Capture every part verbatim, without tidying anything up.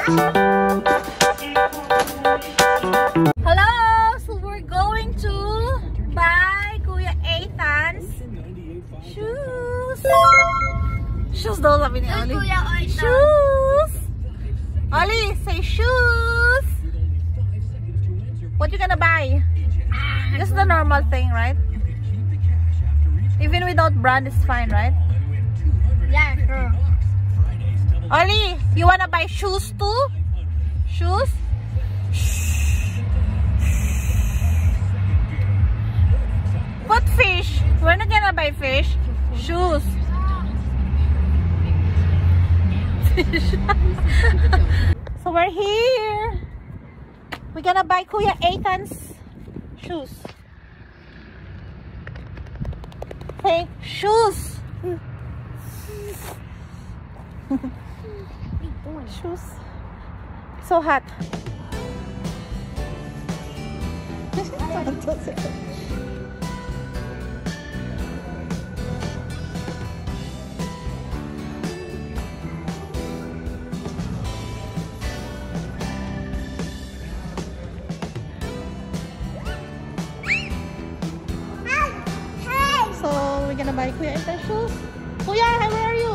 Hello! So we're going to buy Kuya Ethan's shoes. Shoes daw sabi ni Oli. Shoes! Oli, say shoes! What you gonna buy? Just the normal thing, right? Even without brand, it's fine, right? Yeah, sure. Oli, you wanna buy shoes too? Shoes? What fish? We're not gonna buy fish. Shoes. So we're here. We're gonna buy Kuya Ethan's shoes. Say shoes. Shoes. So hot. So we're gonna buy Kuya Ethan's shoes. Kuya, where are you?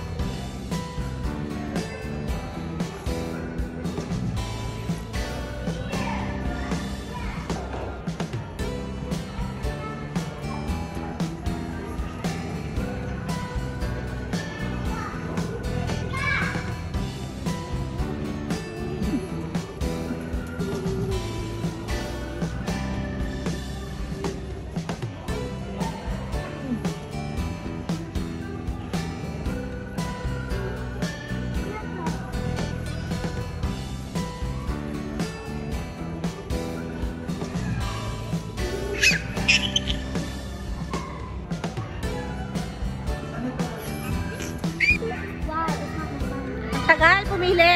Tagal, pumili.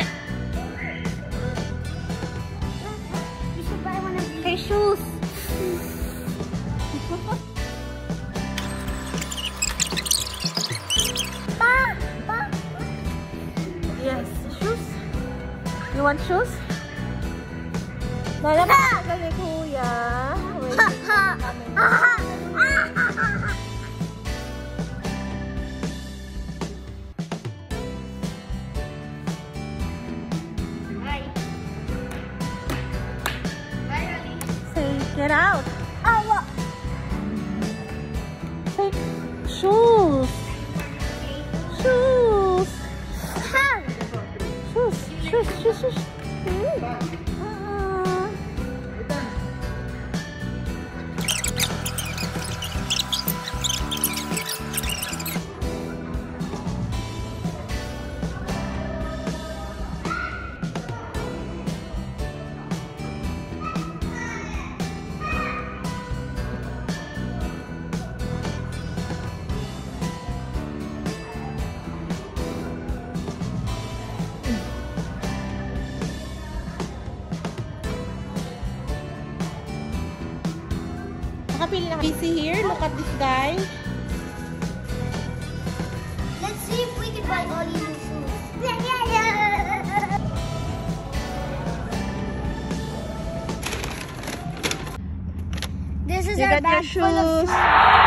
You should buy one of these. Hey, shoes. Pa! Pa! Yes, shoes. You want shoes? Dala ka tagal ni Kuya. Wait, say, get out. Oh, Say, shoes. Shoes. Shoes, shoes, shoes, shoes. Ah. Nakapili na busy here. Look at this guy. let's see if we can buy all these shoes. This is You our got your bag full of shoes.